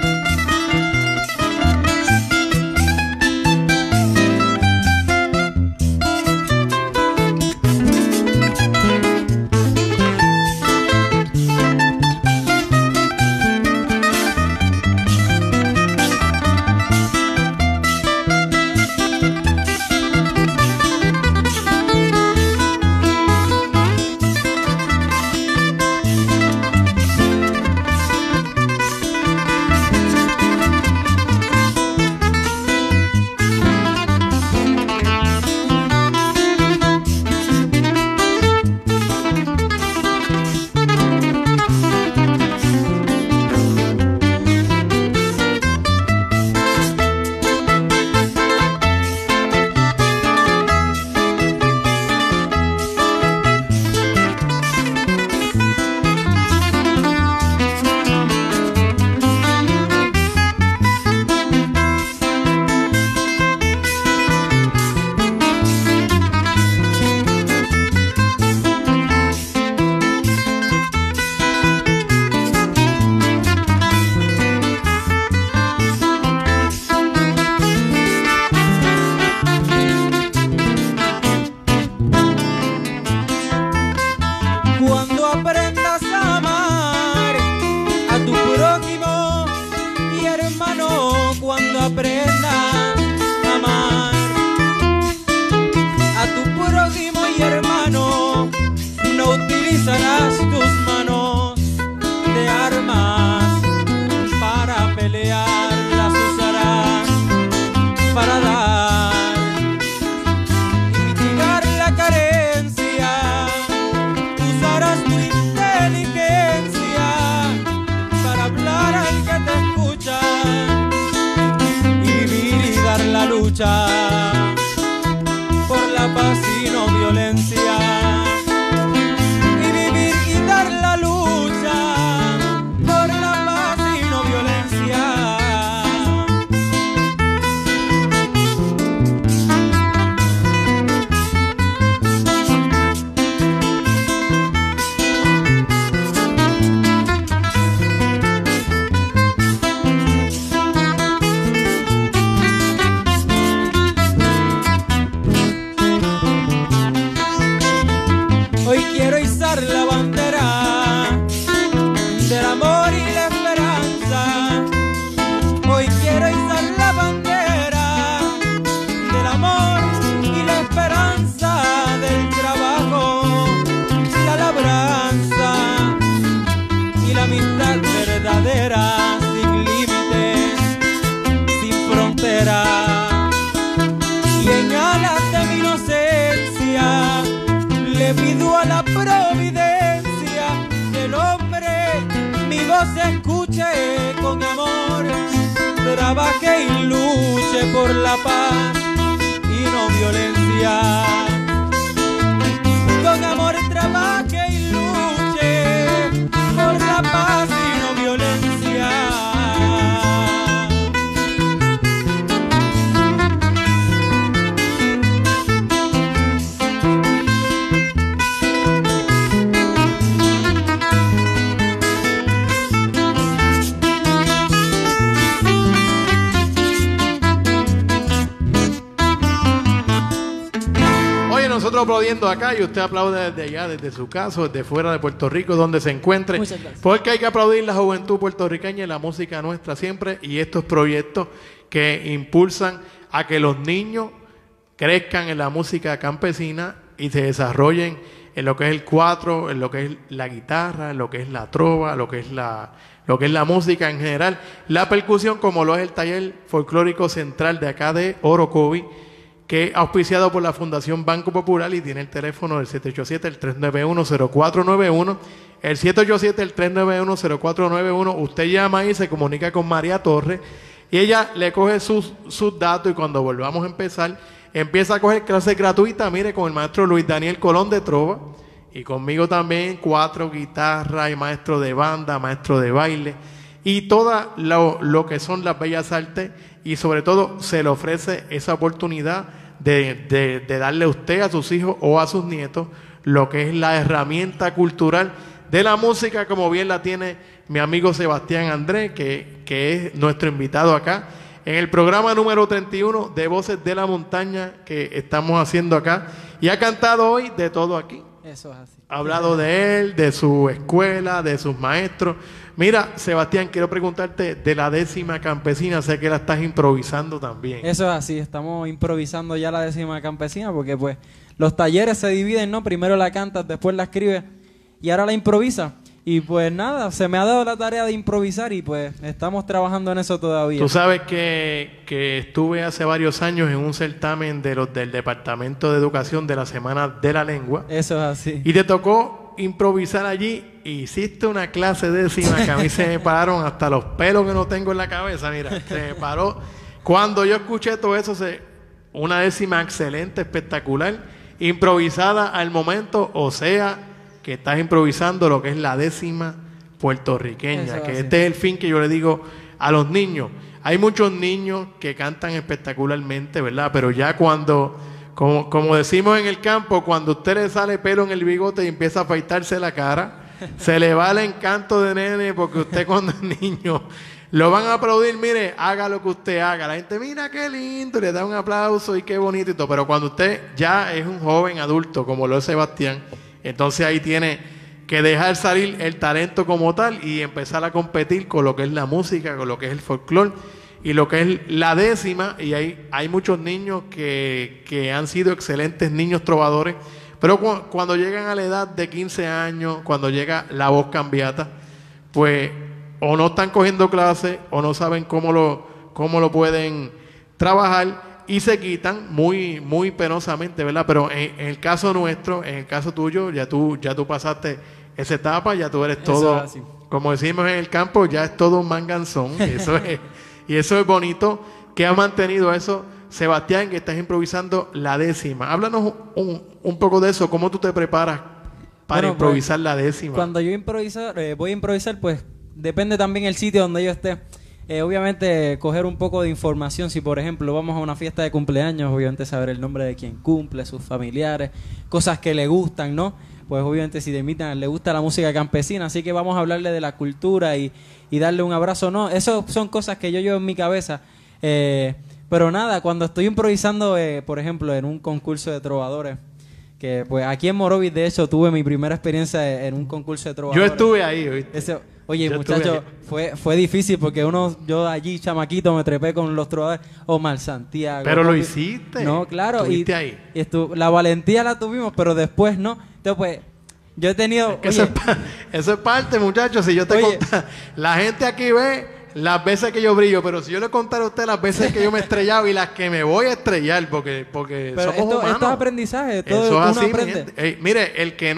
Utilizarás tus manos de armas para pelear, las usarás para dar y mitigar la carencia. Usarás tu inteligencia para hablar al que te escucha y vivir y dar la lucha por la paz y no violencia. La lucha por la paz y no violencia. Hoy quiero izar la bandera del amor y la esperanza. Hoy quiero izar la bandera del amor y la esperanza de pido a la providencia que el hombre mi voz escuche con amor, trabaje y luche por la paz y no violencia. Con amor trabaje y luche por la paz y no violencia. Nosotros aplaudiendo acá y usted aplaude desde allá, desde su casa, desde fuera de Puerto Rico, donde se encuentre. Muchas gracias. Porque hay que aplaudir la juventud puertorriqueña y la música nuestra siempre y estos proyectos que impulsan a que los niños crezcan en la música campesina y se desarrollen en lo que es el cuatro, en lo que es la guitarra, en lo que es la trova, lo que es la música en general, la percusión, como lo es el taller folclórico central de acá de Orocovi, que es auspiciado por la Fundación Banco Popular y tiene el teléfono del 787-391-0491. El 787-391-0491. Usted llama y se comunica con María Torres y ella le coge sus datos y cuando volvamos a empezar, empieza a coger clases gratuitas, mire, con el maestro Luis Daniel Colón de Trova y conmigo también, 4 guitarras y maestro de banda, maestro de baile y todo lo que son las bellas artes y sobre todo se le ofrece esa oportunidad de darle a usted, a sus hijos o a sus nietos lo que es la herramienta cultural de la música, como bien la tiene mi amigo Sebastián Andrés, que es nuestro invitado acá en el programa número 31 de Voces de la Montaña que estamos haciendo acá y ha cantado hoy de todo aquí. Eso es así. Ha hablado de él, de su escuela, de sus maestros. Mira, Sebastián, quiero preguntarte de la décima campesina, sé que la estás improvisando también. Eso es así, estamos improvisando ya la décima campesina porque pues los talleres se dividen, ¿no? Primero la cantas, después la escribes y ahora la improvisas. Y pues nada, se me ha dado la tarea de improvisar y pues estamos trabajando en eso todavía. Tú sabes que estuve hace varios años en un certamen de los del Departamento de Educación de la Semana de la Lengua. Eso es así. Y te tocó improvisar allí. Hiciste una clase décima que a mí se me pararon hasta los pelos que no tengo en la cabeza. Mira, se me paró. Cuando yo escuché todo eso, una décima excelente, espectacular, improvisada al momento, o sea, que estás improvisando lo que es la décima puertorriqueña, eso que así. este es el fin que yo le digo a los niños. Hay muchos niños que cantan espectacularmente, ¿verdad? Pero ya cuando, como decimos en el campo, cuando a usted le sale pelo en el bigote y empieza a afeitarse la cara, se le va el encanto de nene, porque usted cuando es niño lo van a aplaudir, mire, haga lo que usted haga. La gente, mira qué lindo, le da un aplauso y qué bonito y todo. Pero cuando usted ya es un joven adulto, como lo es Sebastián, entonces ahí tiene que dejar salir el talento como tal y empezar a competir con lo que es la música, con lo que es el folclore y lo que es la décima. Y hay muchos niños que han sido excelentes niños trovadores, pero cuando llegan a la edad de 15 años, cuando llega la voz cambiata, pues o no están cogiendo clases o no saben cómo lo pueden trabajar y se quitan muy penosamente, ¿verdad? Pero en el caso nuestro, en el caso tuyo, ya tú pasaste esa etapa, ya tú eres todo, como decimos en el campo, ya es todo un manganzón. Y eso es bonito que ha mantenido eso. Sebastián, que estás improvisando la décima. Háblanos un poco de eso. ¿Cómo tú te preparas para improvisar la décima? Cuando yo voy a improvisar, pues depende también el sitio donde yo esté. Obviamente coger un poco de información. Si por ejemplo vamos a una fiesta de cumpleaños, obviamente saber el nombre de quien cumple, sus familiares, cosas que le gustan, ¿no? Pues obviamente si te invitan, le gusta la música campesina, así que vamos a hablarle de la cultura y darle un abrazo, ¿no? Eso son cosas que yo llevo en mi cabeza. Pero nada, cuando estoy improvisando, por ejemplo, en un concurso de trovadores, que pues aquí en Morovis, de hecho, tuve mi primera experiencia en un concurso de trovadores. Yo estuve ahí, ¿oíste? Oye, muchachos, fue difícil porque yo allí, chamaquito, me trepé con los trovadores. Omar Santiago. Pero lo hiciste. No, claro. Estuviste ahí. La valentía la tuvimos, pero después no. Entonces, pues, yo he tenido... Eso es parte, muchachos. Si yo te contara, la gente aquí ve las veces que yo brillo, pero si yo le contara a usted las veces que yo me he estrellado y las que me voy a estrellar, porque pero somos humanos. Esto es aprendizaje, todo Eso uno es así, aprende. Mire,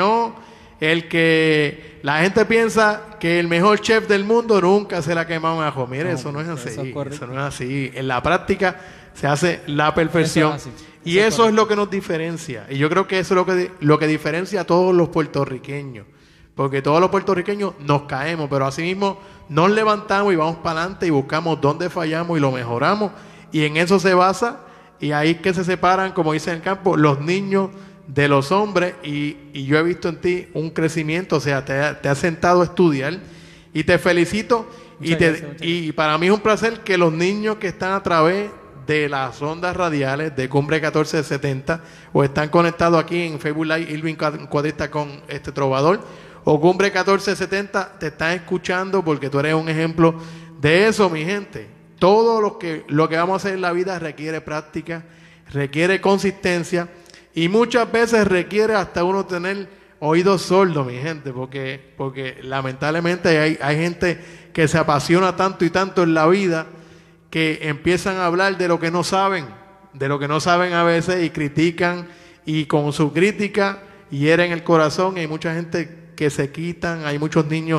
el que la gente piensa que el mejor chef del mundo nunca se le ha quemado un ajo. Mire, eso no es así. Eso no es así. En la práctica se hace la perfección. Eso es así. Y eso es lo que nos diferencia. Y yo creo que eso es lo que diferencia a todos los puertorriqueños. Porque todos los puertorriqueños nos caemos, pero asimismo nos levantamos y vamos para adelante y buscamos dónde fallamos y lo mejoramos. Y en eso se basa, y ahí es que se separan, como dice en el campo, los niños de los hombres. Y yo he visto en ti un crecimiento, o sea, te has sentado a estudiar y te felicito. Y para mí es un placer que los niños que están a través de las ondas radiales de Cumbre 1470 o están conectados aquí en Facebook Live Irving Cuadrista con este trovador o Cumbre 1470 te están escuchando porque tú eres un ejemplo de eso, mi gente. Todo lo que vamos a hacer en la vida requiere práctica, requiere consistencia y muchas veces requiere hasta uno tener oídos sordos, mi gente, porque lamentablemente hay gente que se apasiona tanto y tanto en la vida que empiezan a hablar de lo que no saben a veces y critican y con su crítica hieren el corazón. Y hay mucha gente que se quitan, hay muchos niños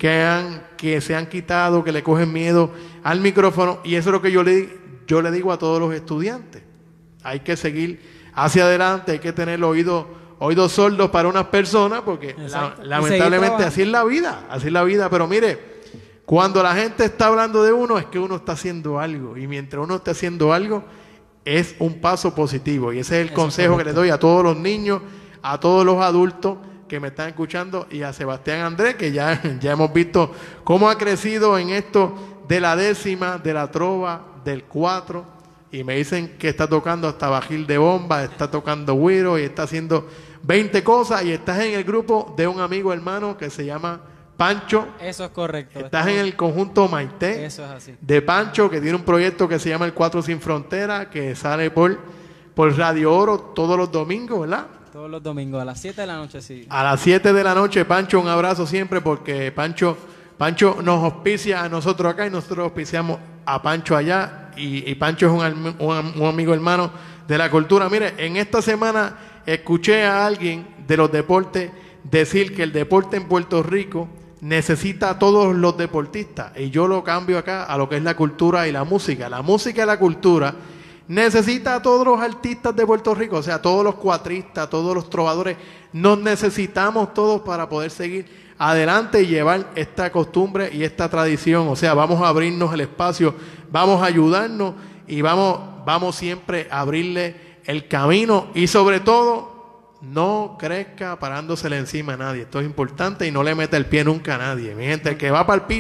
que se han quitado, que le cogen miedo al micrófono y eso es lo que yo le digo a todos los estudiantes. Hay que seguir hacia adelante, hay que tener oídos sordos para unas personas porque lamentablemente así es la vida, pero mire, cuando la gente está hablando de uno es que uno está haciendo algo y mientras uno está haciendo algo es un paso positivo y ese es el consejo que le doy a todos los niños, a todos los adultos que me están escuchando y a Sebastián Andrés que ya hemos visto cómo ha crecido en esto de la décima, de la trova, del 4 y me dicen que está tocando hasta bajil de bomba, está tocando güiro y está haciendo 20 cosas y estás en el grupo de un amigo hermano que se llama Pancho. Eso es correcto. Estás en el conjunto Maite. Eso es así. De Pancho, que tiene un proyecto que se llama El 4 Sin Frontera, que sale por Radio Oro todos los domingos, ¿verdad? Todos los domingos, a las 7 de la noche, sí. A las 7 de la noche, Pancho, un abrazo siempre, porque Pancho nos auspicia a nosotros acá y nosotros auspiciamos a Pancho allá. Y Pancho es un amigo hermano de la cultura. Mire, en esta semana escuché a alguien de los deportes decir que el deporte en Puerto Rico necesita a todos los deportistas y yo lo cambio acá a lo que es la cultura y la música. La música y la cultura necesita a todos los artistas de Puerto Rico, o sea, todos los cuatristas, todos los trovadores, nos necesitamos todos para poder seguir adelante y llevar esta costumbre y esta tradición. O sea, vamos a abrirnos el espacio, vamos a ayudarnos y vamos siempre a abrirle el camino y sobre todo no crezca parándosele encima a nadie. Esto es importante y no le meta el pie nunca a nadie. Mi gente, el que va para el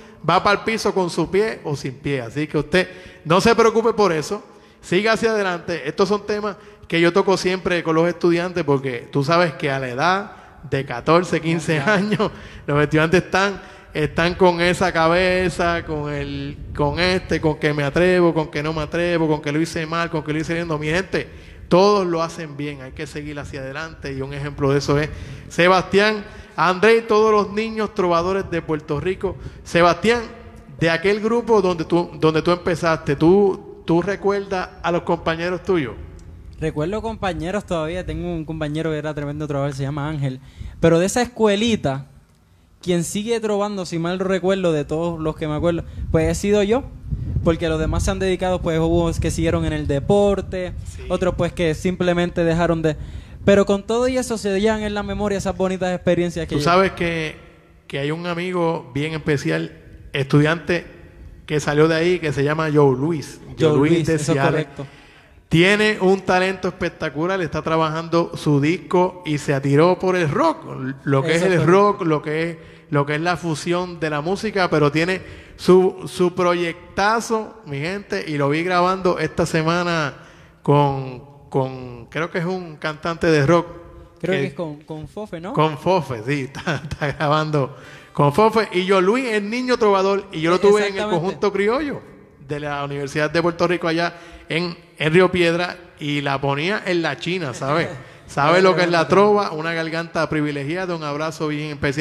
piso con su pie o sin pie. Así que usted no se preocupe por eso. Siga hacia adelante. Estos son temas que yo toco siempre con los estudiantes porque tú sabes que a la edad de 14, 15 años los estudiantes están con esa cabeza, con que me atrevo, con que no me atrevo, con que lo hice mal, con que lo hice bien. No, mi gente, todos lo hacen bien, hay que seguir hacia adelante y un ejemplo de eso es Sebastián Andrés y todos los niños trovadores de Puerto Rico. Sebastián, de aquel grupo donde tú empezaste, ¿tú recuerdas a los compañeros tuyos? Recuerdo compañeros todavía, tengo un compañero que era tremendo trovador, se llama Ángel, pero de esa escuelita, quien sigue trovando, si mal no recuerdo, de todos los que me acuerdo, pues he sido yo. Porque los demás se han dedicado, pues hubo que siguieron en el deporte, sí. Otros pues que simplemente dejaron de... Pero con todo y eso se llevan en la memoria esas bonitas experiencias que... Tú sabes que hay un amigo bien especial, estudiante, que salió de ahí, que se llama Joe Luis. Joe Luis de Ciales. Tiene un talento espectacular, está trabajando su disco y se atiró por el rock, lo que es el rock, lo que es la fusión de la música, pero tiene su proyectazo, mi gente, y lo vi grabando esta semana con creo que es un cantante de rock. Creo que es con Fofe, ¿no? Con Fofe, sí, está grabando con Fofe. Y yo, Luis, el niño trovador, y yo lo tuve en el conjunto criollo de la Universidad de Puerto Rico allá en Río Piedra y la ponía en la China, ¿sabes? ¿Sabe lo que es la trova? Una garganta privilegiada. Un abrazo bien especial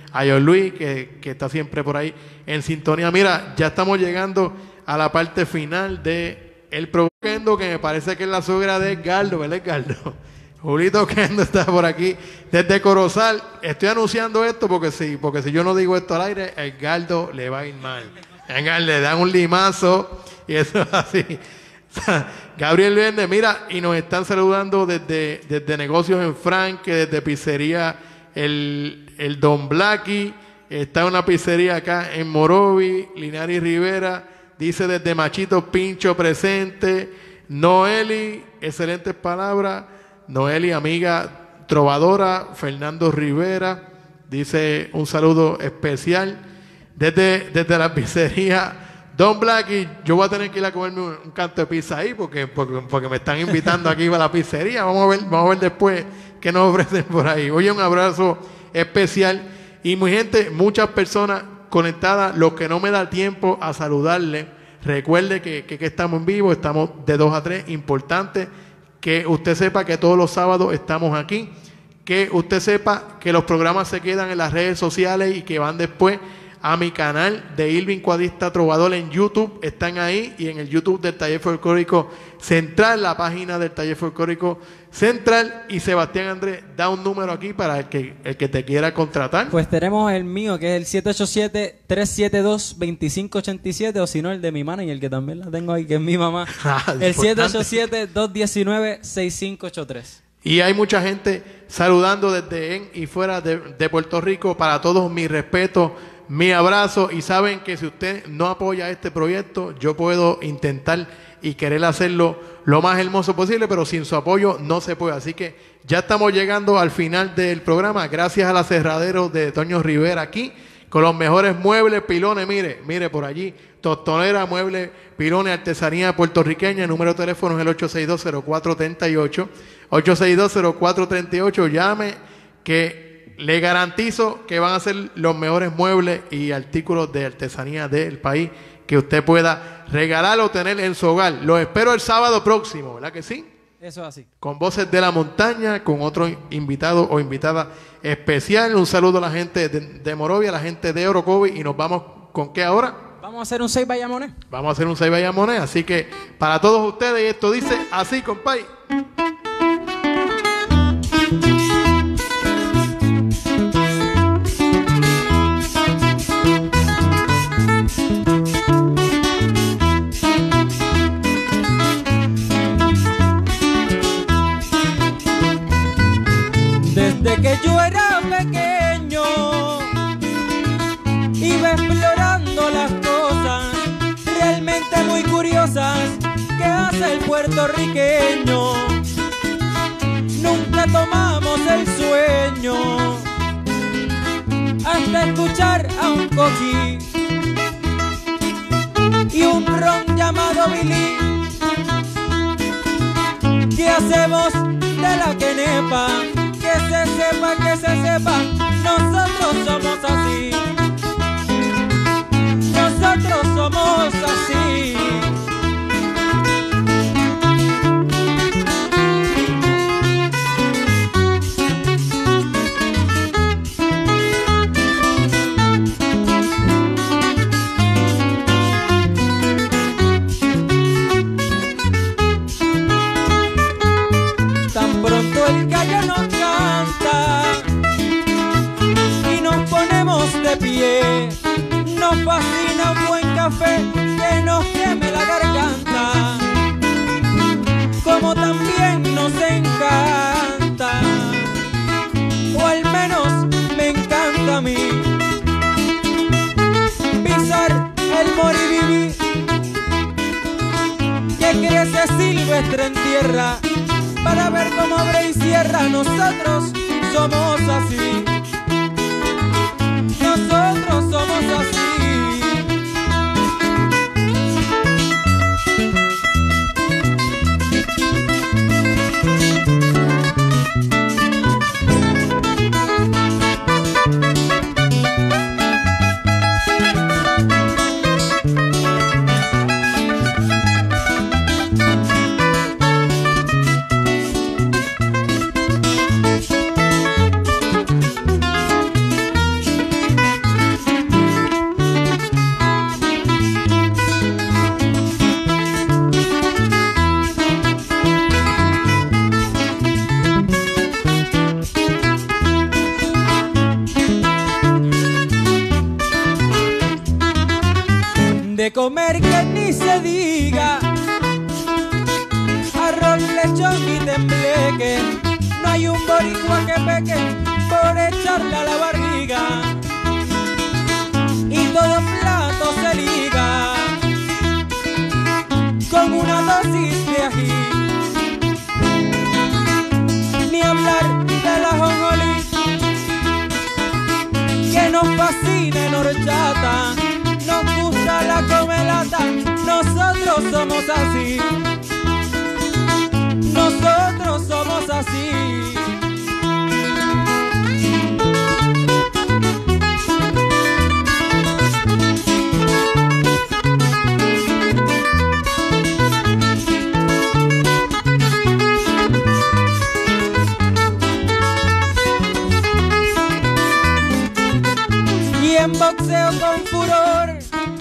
a John Luis, que está siempre por ahí en sintonía. Mira, ya estamos llegando a la parte final de el programa, que me parece que es la suegra de Edgardo, ¿verdad, Edgardo? Julito Kendo está por aquí desde Corozal. Estoy anunciando esto porque si yo no digo esto al aire, a Edgardo le va a ir mal. A Edgardo le dan un limazo y eso es así. Gabriel Vende, mira, y nos están saludando desde Negocios en Franque, desde Pizzería el Don Blacky. Está una pizzería acá en Morovi. Linares Rivera dice desde Machito Pincho presente. Noeli, excelentes palabras. Noeli, amiga trovadora. Fernando Rivera dice un saludo especial desde la pizzería Don Blacky. Yo voy a tener que ir a comerme un canto de pizza ahí porque me están invitando aquí a la pizzería. Vamos a ver después qué nos ofrecen por ahí. Oye, un abrazo especial. Y mi gente, muchas personas conectadas. Los que no me da tiempo a saludarle, recuerde que estamos en vivo, estamos de 2 a 3. Importante que usted sepa que todos los sábados estamos aquí. Que usted sepa que los programas se quedan en las redes sociales y que van después a mi canal de Irving Cuadrista Trovador en YouTube. Están ahí, y en el YouTube del Taller Folclórico Central, la página del Taller Folclórico Central. Y Sebastián Andrés, da un número aquí para el que te quiera contratar. Pues tenemos el mío, que es el 787-372-2587, o si no, el de mi manager, que también la tengo ahí, que es mi mamá. El 787-219-6583. Y hay mucha gente saludando desde en y fuera de Puerto Rico. Para todos, mi respeto, mi abrazo. Y saben que si usted no apoya este proyecto, yo puedo intentar y querer hacerlo lo más hermoso posible, pero sin su apoyo no se puede. Así que ya estamos llegando al final del programa. Gracias al aserradero de Toño Rivera aquí, con los mejores muebles, pilones. Mire por allí, Tostonera, muebles, pilones, artesanía puertorriqueña. El número de teléfono es el 862-0438. 862-0438. Llame, que le garantizo que van a ser los mejores muebles y artículos de artesanía del país que usted pueda regalar o tener en su hogar. Los espero el sábado próximo, ¿verdad que sí? Eso es así. Con Voces de la Montaña, con otro invitado o invitada especial. Un saludo a la gente de Morovia, a la gente de Orocovi. Y nos vamos, ¿con qué ahora? Vamos a hacer un 6 Bayamones. Vamos a hacer un 6 Bayamones. Así que para todos ustedes, esto dice así, compay. Desde que yo era pequeño iba explorando las cosas realmente muy curiosas que hace el puertorriqueño. Nunca tomamos el sueño hasta escuchar a un coquí y un ron llamado Billy. ¿Qué hacemos de la quenepa? Que se sepa, nosotros somos así. Nosotros somos así. Tan pronto el gallo nos canta y nos ponemos de pie, nos fascina un buen café que nos queme la garganta, como también nos encanta, o al menos me encanta a mí, pisar el moribili que crece silvestre en tierra, para ver cómo abre y cierra. Nosotros somos así. Nosotros somos así. De comer que ni se diga, arroz, lechón y tembleque. No hay un boricua que peque por echarle a la barriga. Y todo plato se liga con una dosis de ají. Ni hablar de la jonjolí, que nos fascina en horchata. Nos gusta la comelata, nosotros somos así. Nosotros somos así. Y en boxeo con furor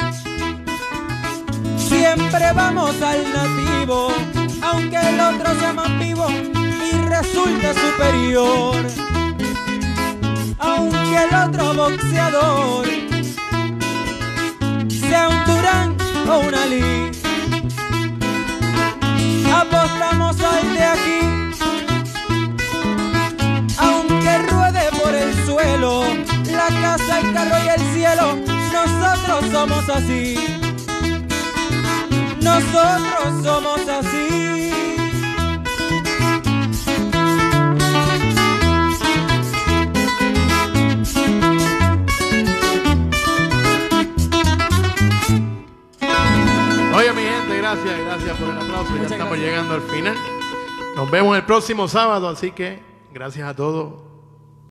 siempre vamos al nativo, aunque el otro sea más vivo y resulte superior. Aunque el otro boxeador sea un Turán o un Ali, apostamos al de aquí. Aunque ruede por el suelo, la casa, el carro y el cielo, nosotros somos así. Nosotros somos así. Oye, mi gente, gracias por el aplauso. Ya estamos llegando al final. Nos vemos el próximo sábado, así que gracias a todos.